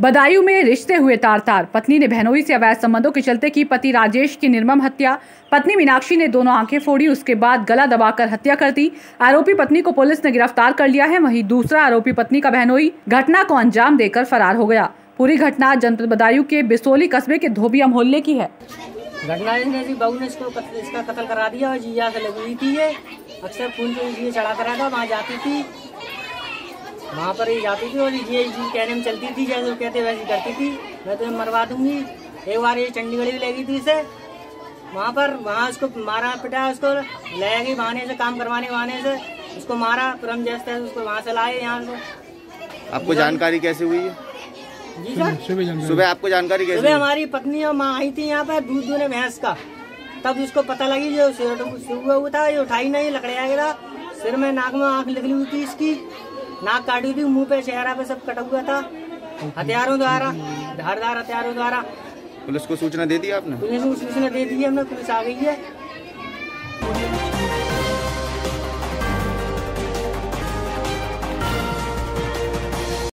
बदायूं में रिश्ते हुए तार-तार। पत्नी ने बहनोई से अवैध संबंधों के चलते की पति राजेश की निर्मम हत्या। पत्नी मीनाक्षी ने दोनों आंखें फोड़ी, उसके बाद गला दबाकर हत्या कर दी। आरोपी पत्नी को पुलिस ने गिरफ्तार कर लिया है। वहीं दूसरा आरोपी पत्नी का बहनोई घटना को अंजाम देकर फरार हो गया। पूरी घटना जनपद बदायूं के बिसोली कस्बे के धोबिया मोहल्ले की है। घटना बहू ने इसका कत्ल करा दिया और जिया से लगी हुई थी। ये अक्सर खून जो चढ़ाता रहता, वहाँ जाती थी, वहाँ पर ही जाती थी और ये कहने में चलती थी, जैसे वो कहते वैसे करती थी, मैं तुम्हें मरवा दूंगी। एक बार ये चंडीगढ़ भी लगी थी इसे, वहाँ उसको मारा पिटा, उसको ले गई बहाने से, काम करवाने बहाने से उसको मारा। फिर हम जैसे उसको वहाँ से लाए यहाँ से। आपको जानकारी कैसे हुई है? जी सर, सुबह आपको जानकारी कैसे? सुबह हमारी पत्नी और माँ आई थी यहाँ पर दूध दूने भैंस का, तब उसको पता लगी जो सुबह था, ये उठाई नहीं, लकड़िया गिरा, सिर में नाक में आँख निकली हुई थी, इसकी नाक काटी थी, मुंह पे चेहरा पे सब कटा हुआ था हथियारों द्वारा, धारदार हथियारों द्वारा। पुलिस को सूचना दे दी आपने? पुलिस को सूचना दे दी है, हमने, पुलिस आ गई है।